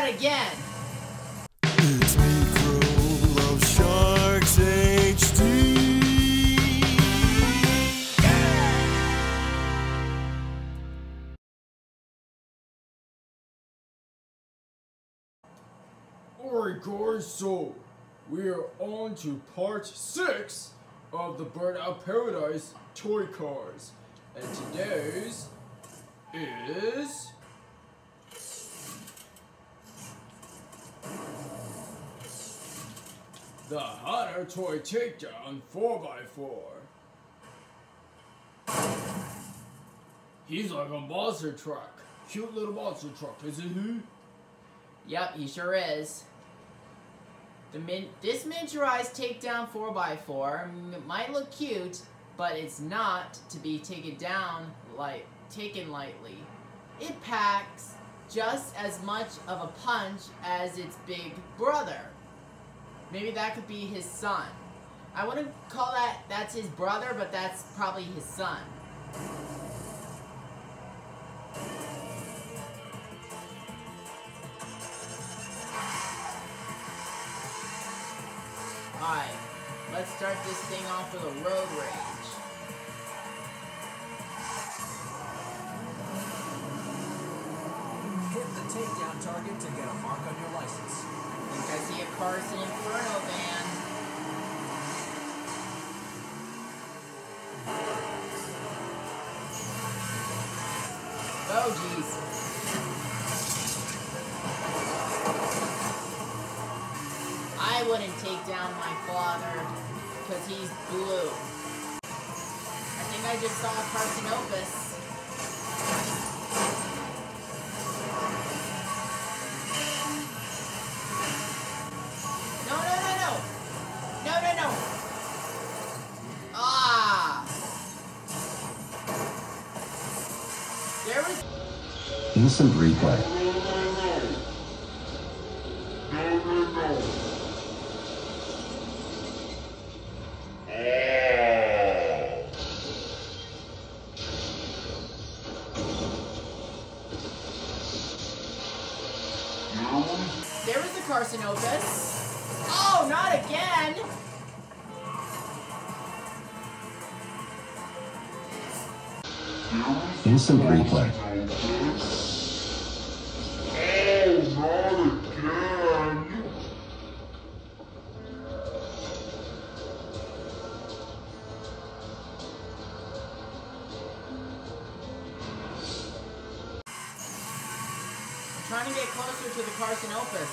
again! It's me, Crow of Sharks HD. Alright guys, so we are on to part 6 of the Burnout Paradise toy cars. And today's is the Hunter Toy Takedown 4x4. He's like a monster truck. Cute little monster truck, isn't he? Yep, he sure is. This miniaturized takedown 4x4 might look cute, but it's not to be taken lightly. It packs just as much of a punch as its big brother. Maybe that could be his son. I wouldn't call that's his brother, but that's probably his son. Alright, let's start this thing off with a road rage. Hit the takedown target to get a mark on your license. I think I see a Carson Inferno van. Oh, jeez. I wouldn't take down my father because he's blue. I think I just saw a Carcinopus. No. Ah! There was... Instant replay. There was the Carcinopus. Oh, not again! Instant replay. I'm trying to get closer to the Carcinopus.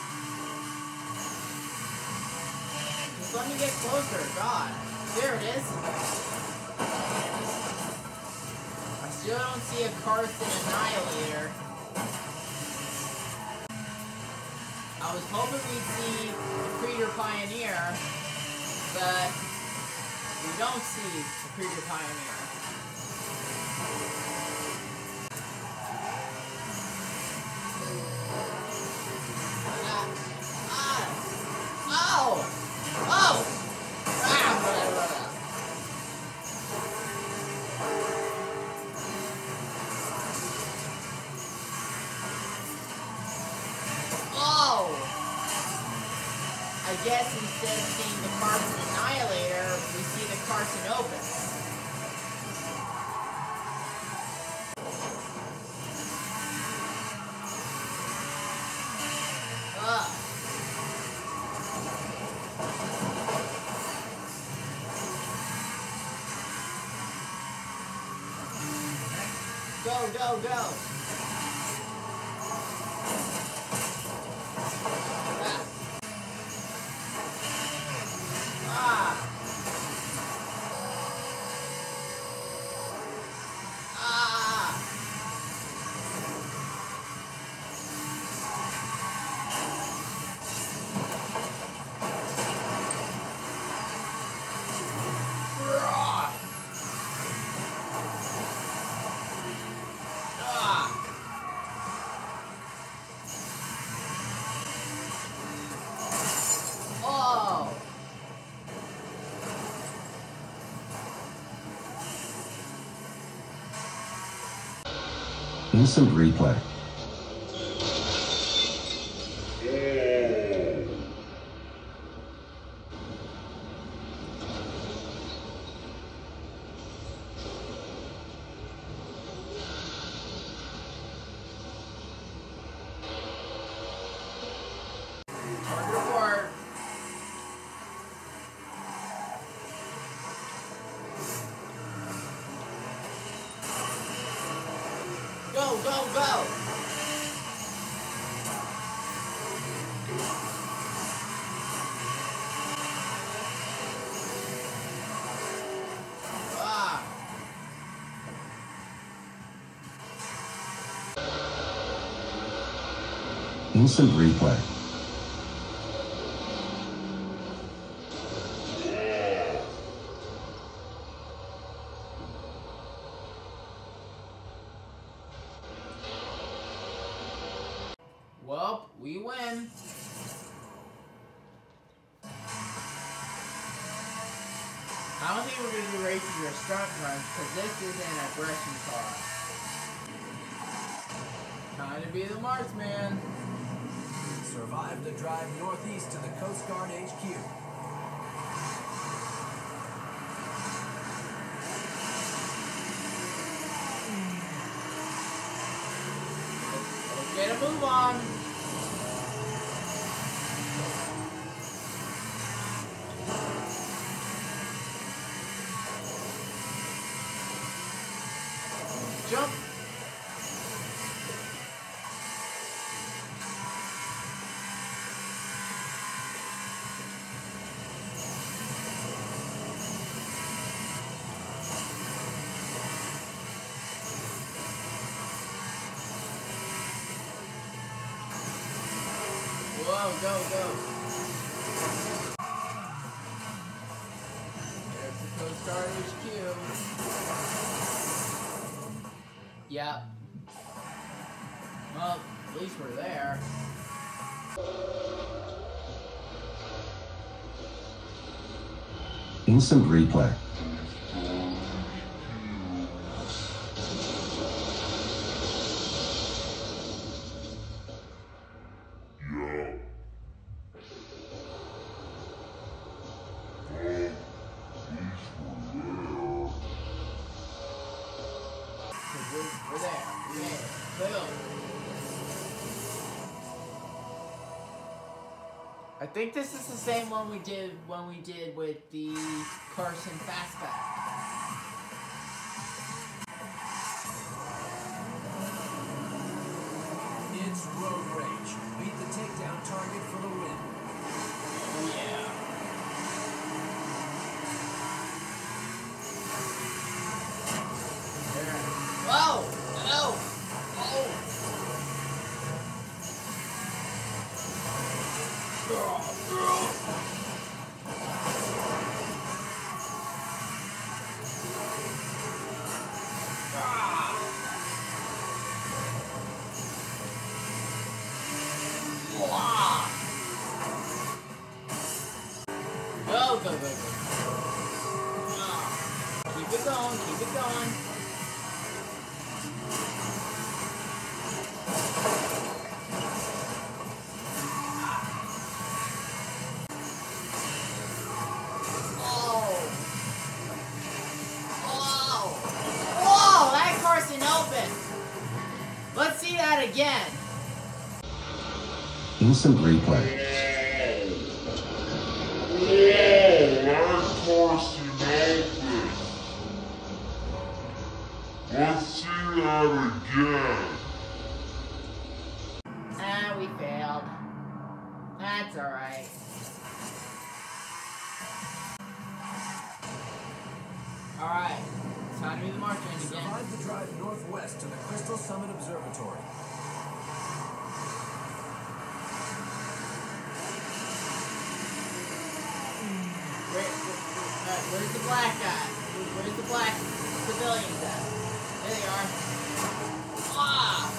Just let me get closer, God. There it is. I still don't see a Carson Annihilator. I was hoping we'd see the Creator Pioneer, but we don't see the Creator Pioneer. I guess instead of seeing the Carson Annihilator, we see the Carcinopus. Ugh. Go, go, go! Instant replay. Go, go! Ah! Instant replay. Well, we win. I don't think we're going to do races or stunt runs because this is an aggression car. Time to be the marksman. Survive the drive northeast to the Coast Guard HQ. Let's get a move on. Jump. Whoa, go, go. There's the Coast Guard HQ. Yep. Well, at least we're there. Instant replay. We're there. We made it. Boom. I think this is the same one we did with the Carson Fastback. It's road rage. Beat the takedown target for the win. Yeah. There. Whoa! No! Oh! Go, go, go, go. Keep it going, keep it going. Whoa, that Carson open. Let's see that again. Instant replay. Let's see that again. Ah, we failed. That's alright. Alright, time to be the marksman again. Survive the drive northwest to the Crystal Summit Observatory. Where's the black guy? Where's the black civilians at? There they are. Ah!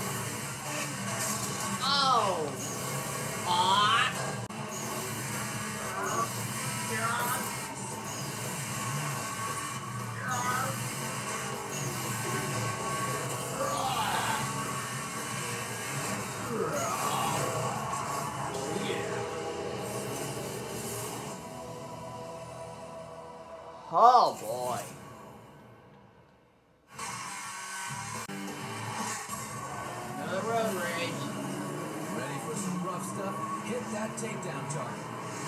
Oh! Ah! Oh boy. Another road rage. Ready for some rough stuff? Hit that takedown target.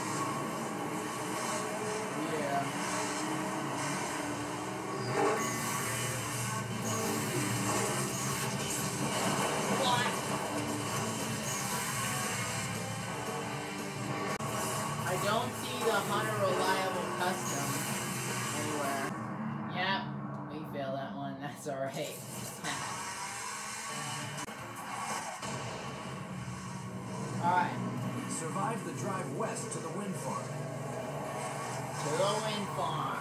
Yeah. hey. Alright. Survive the drive west to the wind farm. To the wind farm.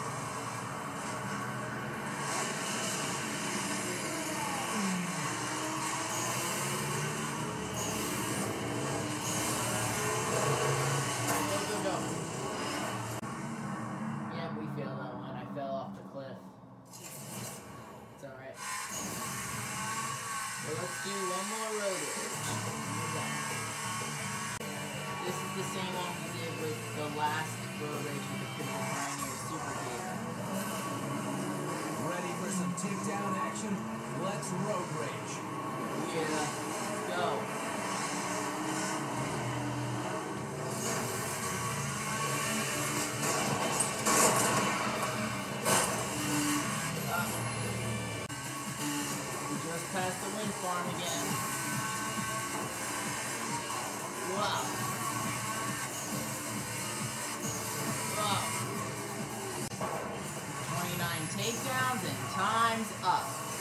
Yep, we failed that one. I fell off the cliff. It's alright. Well, let's do one more road rage. This is the same one we did with the last road rage with the Critical Pioneer Super Gator. Ready for some takedown action? Let's road rage. Yeah, go. Just past the wind farm again. Wow. Wow. 29 takedowns and time's up.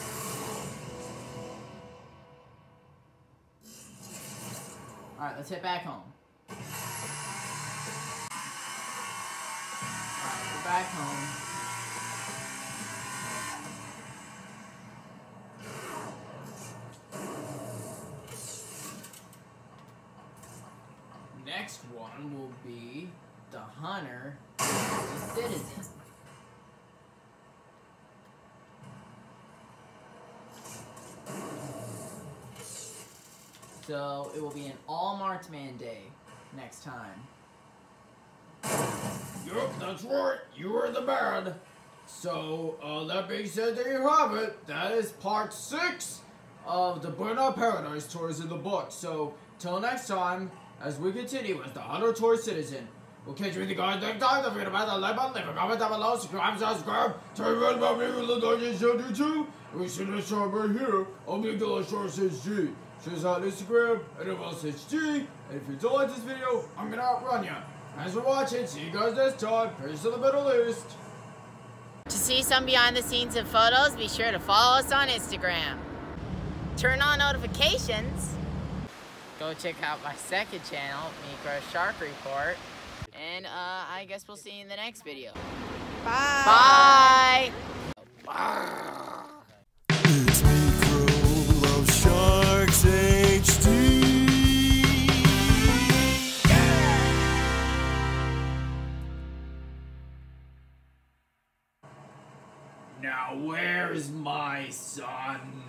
Alright, let's head back home. Alright, we're back home. Next one will be the hunter, the citizen. So it will be an all marked man day next time. Yup, that's right. You were the man. So, that being said, there you have it. That is part 6 of the Burnout Paradise tours in the book. So, till next time, as we continue as the Hunter Toy Citizen, we'll catch you in the guys next time. Don't forget about the like button, leave a comment down below, subscribe, tell your friends about me with the Dungeon Show do too. And we see this time right here on Migdala Short says G. Shows on Instagram, and it will says G. And if you don't like this video, I'm gonna outrun ya. Thanks for watching. See you guys next time. Peace to the Middle East. To see some behind the scenes and photos, be sure to follow us on Instagram. Turn on notifications. Go check out my second channel, Micro Shark Report. And I guess we'll see you in the next video. Bye. Bye. It's Micro Love Sharks HD. Now where's my son?